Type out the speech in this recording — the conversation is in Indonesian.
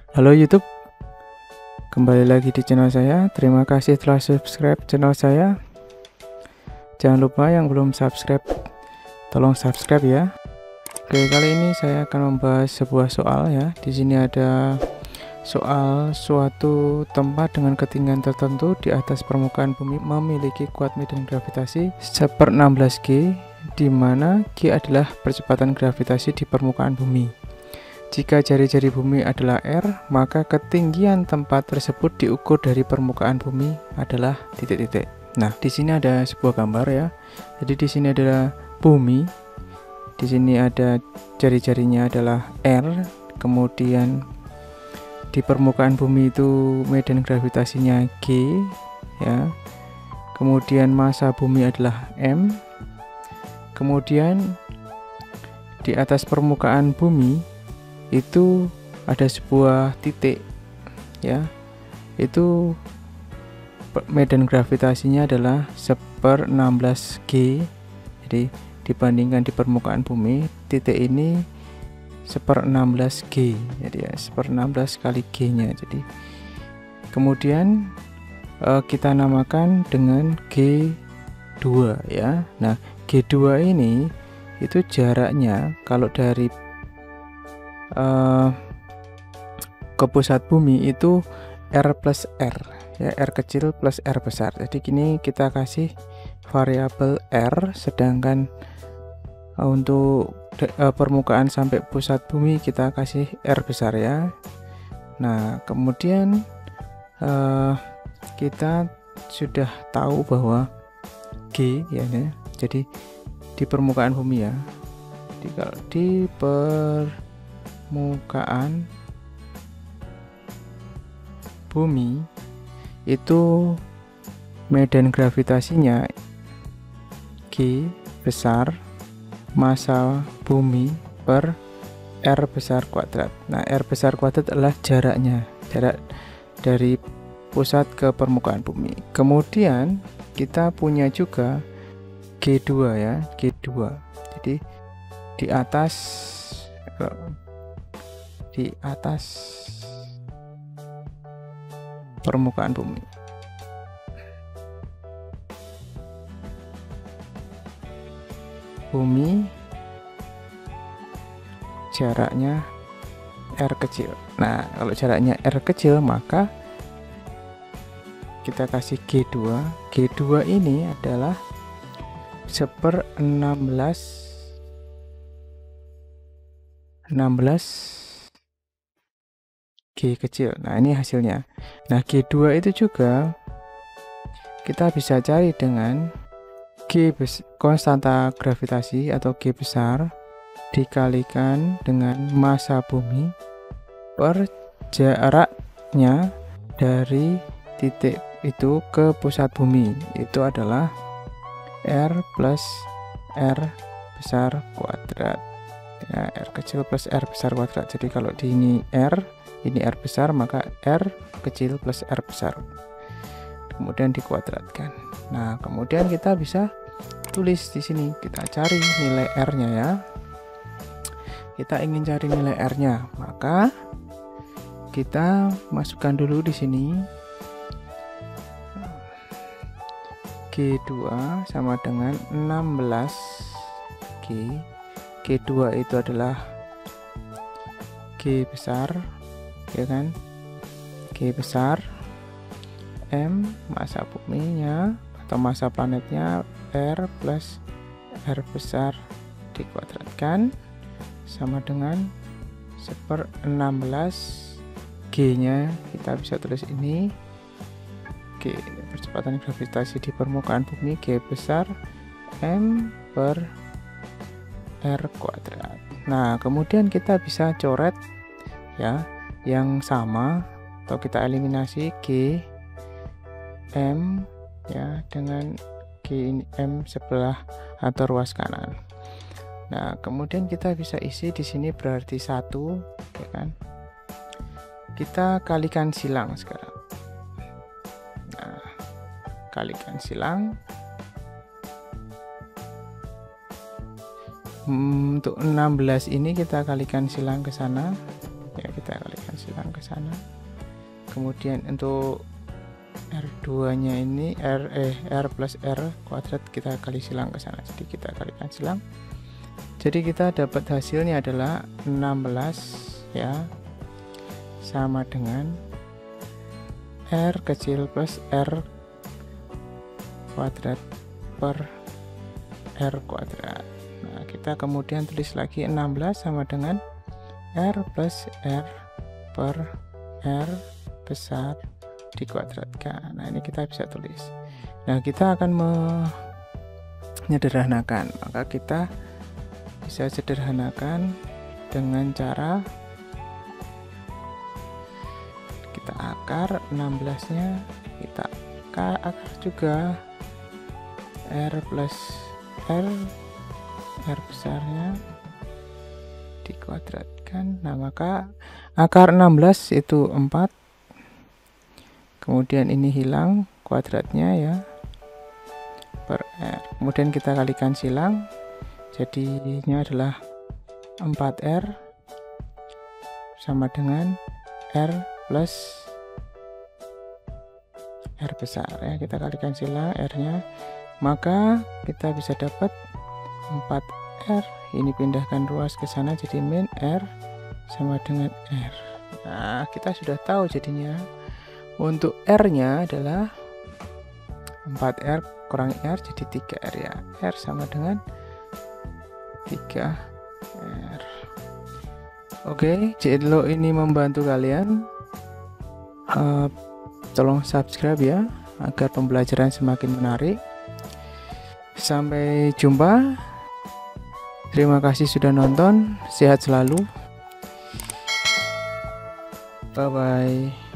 Halo YouTube, kembali lagi di channel saya. Terima kasih telah subscribe channel saya. Jangan lupa yang belum subscribe, tolong subscribe ya. Oke, kali ini saya akan membahas sebuah soal ya. Di sini ada soal suatu tempat dengan ketinggian tertentu di atas permukaan bumi memiliki kuat medan gravitasi 1/16G, di mana G adalah percepatan gravitasi di permukaan bumi. Jika jari-jari bumi adalah R, maka ketinggian tempat tersebut diukur dari permukaan bumi adalah titik-titik. Nah, di sini ada sebuah gambar ya. Jadi di sini adalah bumi. Di sini ada jari-jarinya adalah R, kemudian di permukaan bumi itu medan gravitasinya G ya. Kemudian massa bumi adalah M. Kemudian di atas permukaan bumi itu ada sebuah titik ya, itu medan gravitasinya adalah 1/16G. Jadi dibandingkan di permukaan bumi, titik ini 1/16G, jadi ya 1/16 kali G nya. Jadi kemudian kita namakan dengan G2 ya. Nah, G2 ini itu jaraknya kalau dari ke pusat bumi itu R plus R ya, R kecil plus R besar. Jadi kini kita kasih variabel R, sedangkan untuk permukaan sampai pusat bumi kita kasih R besar ya. Nah, kemudian kita sudah tahu bahwa G ya, jadi di permukaan bumi ya, kalau di permukaan bumi itu medan gravitasinya G besar massa bumi per R besar kuadrat. Nah, R besar kuadrat adalah jaraknya, jarak dari pusat ke permukaan bumi. Kemudian kita punya juga G2 ya, G2. Jadi di atas permukaan bumi. Bumi jaraknya R kecil. Nah, kalau jaraknya R kecil maka kita kasih G2. G2 ini adalah 1/16 G kecil. Nah, ini hasilnya. Nah, G2 itu juga kita bisa cari dengan konstanta gravitasi atau G besar dikalikan dengan massa bumi per jaraknya dari titik itu ke pusat bumi, itu adalah R plus R besar kuadrat ya, R kecil plus R besar kuadrat. Jadi kalau di ini R besar, maka R kecil plus R besar kemudian dikuadratkan. Nah, kemudian kita bisa tulis di sini, kita cari nilai R-nya ya. Kita ingin cari nilai R-nya, maka kita masukkan dulu di sini G2 sama dengan 16G. G2 itu adalah G besar ya kan, G besar, M massa buminya atau massa planetnya, R plus R besar dikuadratkan sama dengan 1/16 G nya kita bisa tulis ini G, percepatan gravitasi di permukaan bumi, G besar M per R kuadrat. Nah, kemudian kita bisa coret ya yang sama, atau kita eliminasi G M ya dengan G M sebelah atau ruas kanan. Nah, kemudian kita bisa isi di sini berarti 1 ya kan. Kita kalikan silang sekarang. Nah, kalikan silang. Untuk 16 ini kita kalikan silang ke sana ya, kita kalikan silang. silang ke sana. Kemudian untuk R2 nya ini R plus R kuadrat kita kali silang ke sana, jadi kita kalikan silang. Jadi kita dapat hasilnya adalah 16 ya, sama dengan R kecil plus R kuadrat per R kuadrat. Nah, kita kemudian tulis lagi 16 sama dengan R plus R per R besar dikuadratkan. Nah, ini kita bisa tulis. Nah, kita akan menyederhanakan. Maka kita bisa sederhanakan dengan cara kita akar 16 nya, kita akar juga R plus R besarnya dikuadratkan. Nah, maka akar 16 itu 4, kemudian ini hilang kuadratnya ya, per R, kemudian kita kalikan silang, jadinya adalah 4R sama dengan R plus R besar ya, kita kalikan silang R nya, maka kita bisa dapat 4R, ini pindahkan ruas ke sana jadi min R sama dengan R. Nah, kita sudah tahu jadinya untuk R nya adalah 4R kurang R jadi 3R ya, R sama dengan 3R. Oke, jika ini membantu kalian, tolong subscribe ya, agar pembelajaran semakin menarik. Sampai jumpa. Terima kasih sudah nonton. Sehat selalu. Bye bye.